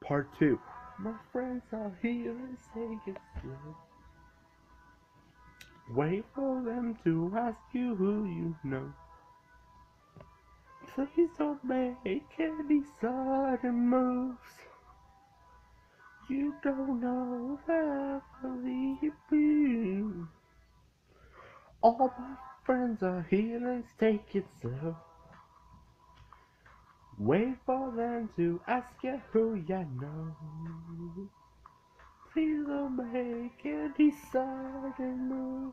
Part 2. My friends are here and say it's good. Wait for them to ask you who you know. Please don't make any sudden moves. You don't know that I believe you. All my friends are here and take it slow. Wait for them to ask you who you know. Please don't make any sudden moves.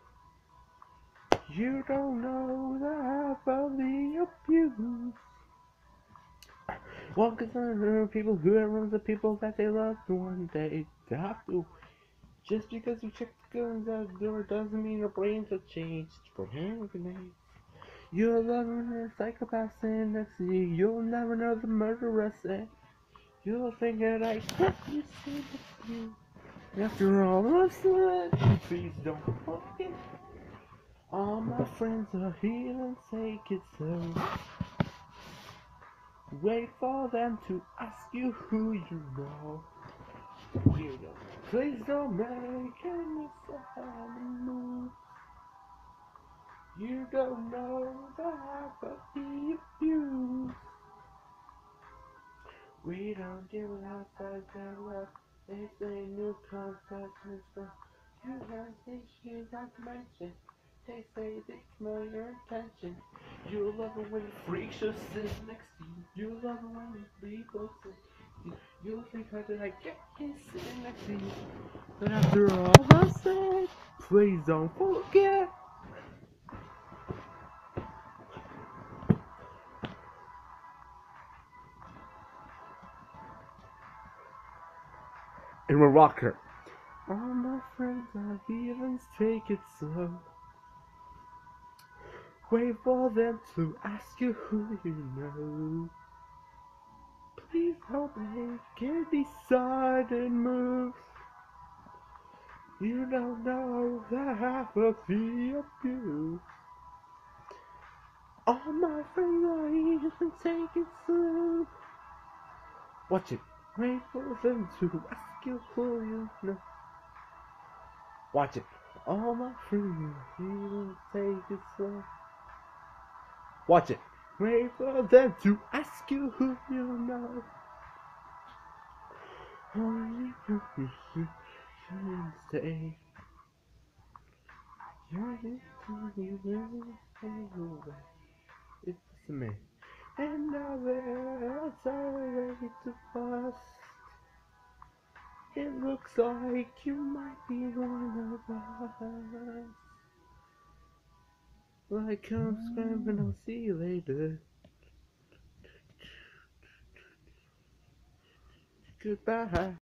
You don't know the half of the abuse. Well, concerned people who runs the people that they love one day they have to. Just because you check the guns out the door doesn't mean your brains have changed. For hand grenades. You're loving a psychopath sitting next to you. You'll never know the murderer said. You'll think that I can't you see next to you. After all I've said, please don't forget. All my friends are here and take it so. Wait for them to ask you who you know. Weirdo. Please don't make any sudden move. You don't know the half of the abuse. We don't give outside their love. They say new contact is from. You have issues not to mention. They say they smell your intention. You love it when the freak show sits next to you. You love it when the people sit. You'll think how did I get here sitting next to you? But after all I said, please don't forget. And we'll rock her. All my friends are heathens, take it slow. Wait for them to ask you who you know. Please don't make any sudden moves. You don't know the half of the abuse. All my friends are heathens, take it slow. Watch it. Wait for them to ask you who you know. Watch it. All my friends are heathens, take it slow. Watch it. Wait for them to ask you who you know. Only you can stay. You're anyway. It's me. And now it's already to bust. It looks like you might be one of us. Well, I come scrambling, I'll see you later. Goodbye.